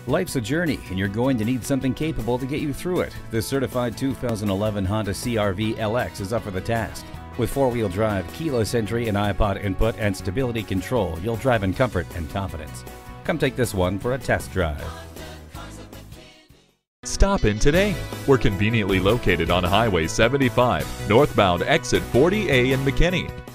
Life's a journey, and you're going to need something capable to get you through it. This certified 2011 Honda CR-V LX is up for the task. With four-wheel drive, keyless entry, and iPod input, and stability control, you'll drive in comfort and confidence. Come take this one for a test drive. Stop in today. We're conveniently located on Highway 75, northbound exit 40A in McKinney.